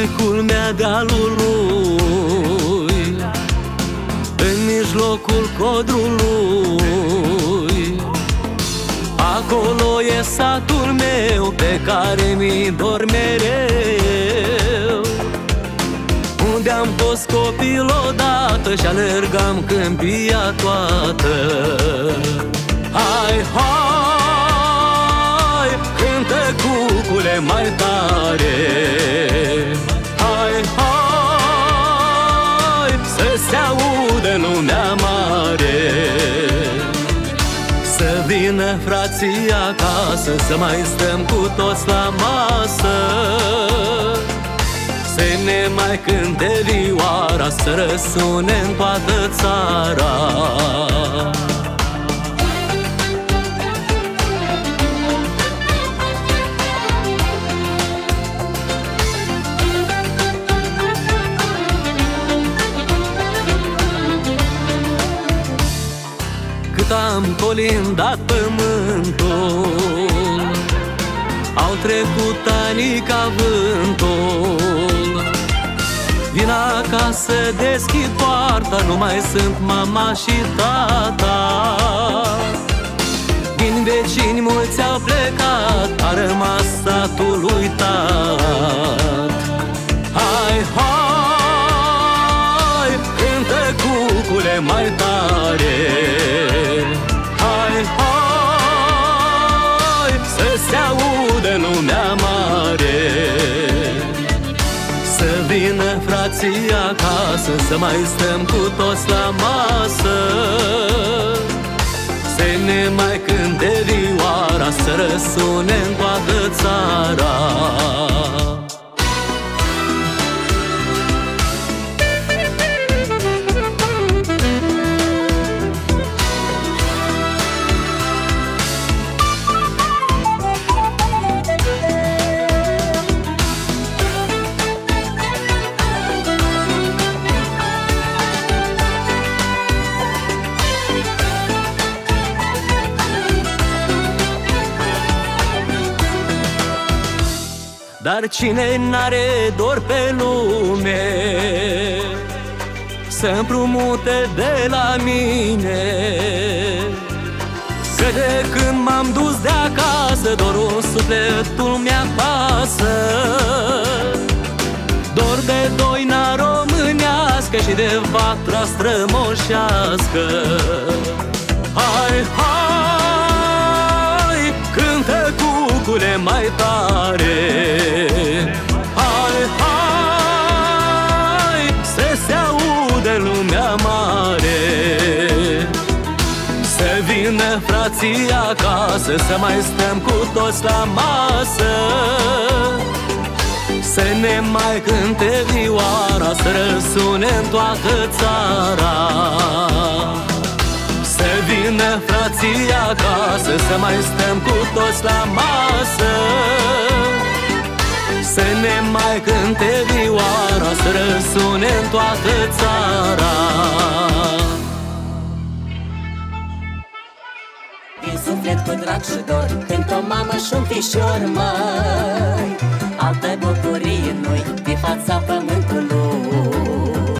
pe culmea dealului, în mijlocul codrului. Acolo e satul meu pe care mi dor mereu, unde am fost copil odată și alergam câmpia toată. Hai, hai, cântă cucule mai tare. Hai, hai, să se audă lumea mare. Să vină frații acasă, să mai stăm cu toți la masă, să ne mai cânte vioara, să răsune în toată țara. Cât am colindat pământul, au trecut anii ca vântul. Vin acasă, deschid poarta, nu mai sunt mama și tata. Din vecini mulți au plecat, a rămas satul uitat. Hai, hai, cântă cucule mai tare. Hai, hai, să se audă lumea mare. Să vină frații acasă, să mai stăm cu toți la masă, să ne mai cânte vioara, să răsune în toată țara. Dar cine n-are dor pe lume, să împrumute de la mine. Că de când m-am dus de acasă, dorul sufletul mi-apasă. Dor de doina românească și de vatra strămoșească. Hai, hai, cântă cucule mai tare. Hai, hai, să se aude lumea mare. Să vină frații acasă, să mai stăm cu toți la masă, să ne mai cânte vioara, să răsune în toată țara. Să vină frații acasă, să mai stăm cu toți la masă, să ne mai cânte vioara, să răsune în toată țara. Din suflet cu drag și dor, pentru o mamă și un fișor, mă.